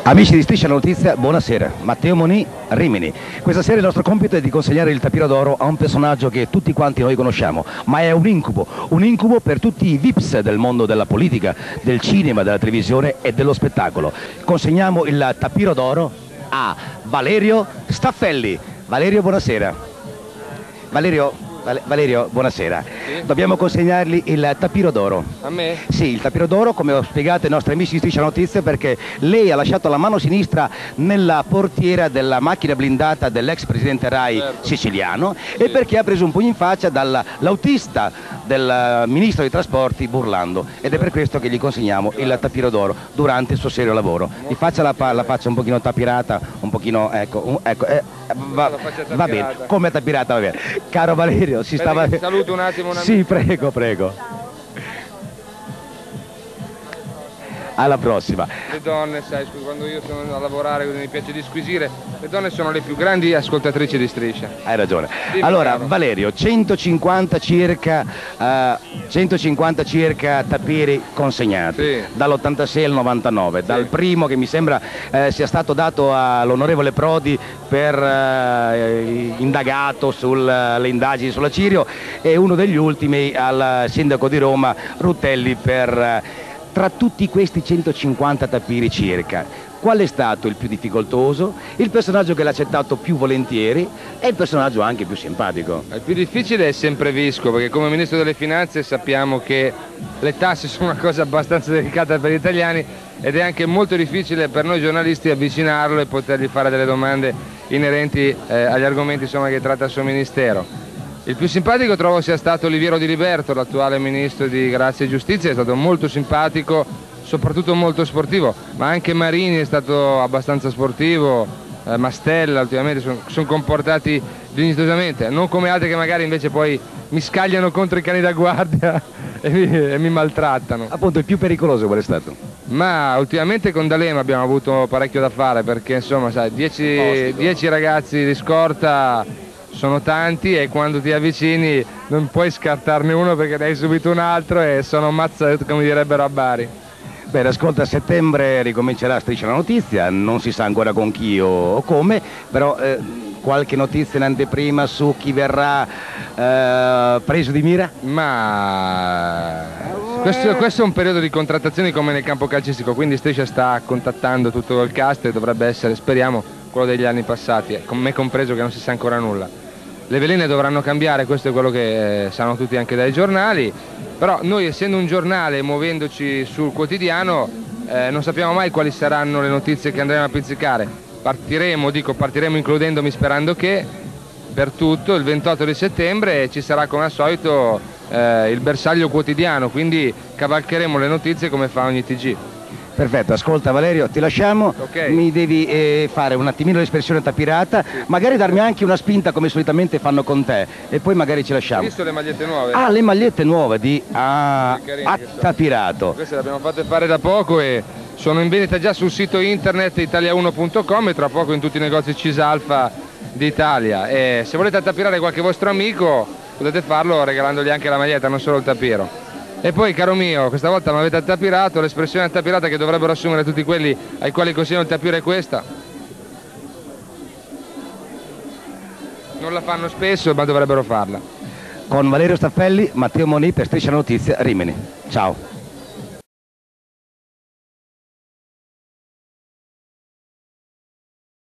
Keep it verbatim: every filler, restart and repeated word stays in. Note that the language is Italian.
Amici di Striscia la Notizia, buonasera. Matteo Moni, Rimini. Questa sera il nostro compito è di consegnare il tapiro d'oro a un personaggio che tutti quanti noi conosciamo, ma è un incubo, un incubo per tutti i V I Ps del mondo della politica, del cinema, della televisione e dello spettacolo. Consegniamo il tapiro d'oro a Valerio Staffelli. Valerio, buonasera. Valerio, Valerio, buonasera. Sì? Dobbiamo consegnargli il tapiro d'oro. A me? Sì, il tapiro d'oro, come ho spiegato ai nostri amici di Striscia Notizie, perché lei ha lasciato la mano sinistra nella portiera della macchina blindata dell'ex presidente Rai, certo, siciliano, sì, e perché ha preso un pugno in faccia dall'autista del ministro dei trasporti Burlando, ed è per questo che gli consegniamo il tapiro d'oro durante il suo serio lavoro. Gli faccia la, la faccia un pochino tapirata, un pochino, ecco, un, ecco eh, va, va bene, come tapirata va bene. Caro Valerio, si Aspetta, stava... saluto un attimo una... Sì, prego, prego. Alla prossima. Le donne, sai, quando io sono a lavorare, quindi mi piace disquisire, le donne sono le più grandi ascoltatrici di Striscia. Hai ragione. Dimmi, allora, caro. Valerio, centocinquanta circa, uh, centocinquanta circa tapiri consegnati, Sì, dall'ottantasei al novantanove, sì, dal primo che mi sembra eh, sia stato dato all'onorevole Prodi per eh, indagato sulle indagini sulla Cirio, e uno degli ultimi al sindaco di Roma Rutelli per... Eh, Tra tutti questi centocinquanta tapiri circa, qual è stato il più difficoltoso, il personaggio che l'ha accettato più volentieri e il personaggio anche più simpatico? il più difficile è sempre Visco, perché come Ministro delle Finanze sappiamo che le tasse sono una cosa abbastanza delicata per gli italiani ed è anche molto difficile per noi giornalisti avvicinarlo e potergli fare delle domande inerenti eh, agli argomenti, insomma, che tratta il suo Ministero. Il più simpatico trovo sia stato Oliviero Di Liberto, l'attuale ministro di Grazia e Giustizia, è stato molto simpatico, soprattutto molto sportivo, ma anche Marini è stato abbastanza sportivo, eh, Mastella ultimamente sono son comportati dignitosamente, non come altri che magari invece poi mi scagliano contro i cani da guardia e mi, e mi maltrattano. Appunto, il più pericoloso qual è stato? Ma ultimamente con D'Alema abbiamo avuto parecchio da fare, perché insomma sai, dieci ragazzi di scorta sono tanti e quando ti avvicini non puoi scartarne uno perché ne hai subito un altro e sono mazzette, come direbbero a Bari. Bene, ascolta, a settembre ricomincerà Striscia la Notizia, non si sa ancora con chi o come, però eh, qualche notizia in anteprima su chi verrà eh, preso di mira? Ma questo, questo è un periodo di contrattazioni come nel campo calcistico, quindi Striscia sta contattando tutto il cast e dovrebbe essere, speriamo, quello degli anni passati, con me compreso, che non si sa ancora nulla. Le veline dovranno cambiare, questo è quello che eh, sanno tutti anche dai giornali, però noi, essendo un giornale, muovendoci sul quotidiano, eh, non sappiamo mai quali saranno le notizie che andremo a pizzicare. Partiremo, dico partiremo includendomi, sperando che, per tutto il ventotto di settembre ci sarà come al solito eh, il bersaglio quotidiano, quindi cavalcheremo le notizie come fa ogni T G. Perfetto, ascolta Valerio, ti lasciamo, Okay. Mi devi eh, fare un attimino l'espressione tapirata, Sì. magari darmi anche una spinta come solitamente fanno con te, e poi magari ci Hai lasciamo. visto le magliette nuove? Ah, le magliette nuove di ah, Che carine che sono. Attapirato. Queste le abbiamo fatte fare da poco e sono in vendita già sul sito internet italia uno punto com e tra poco in tutti i negozi Cisalfa d'Italia. E se volete attapirare qualche vostro amico potete farlo regalandogli anche la maglietta, non solo il tapiro. E poi, caro mio, questa volta mi avete attapirato, l'espressione attapirata che dovrebbero assumere tutti quelli ai quali consigliano il tapiro è questa. Non la fanno spesso, ma dovrebbero farla. Con Valerio Staffelli, Matteo Moni per Striscia la Notizia, Rimini. Ciao.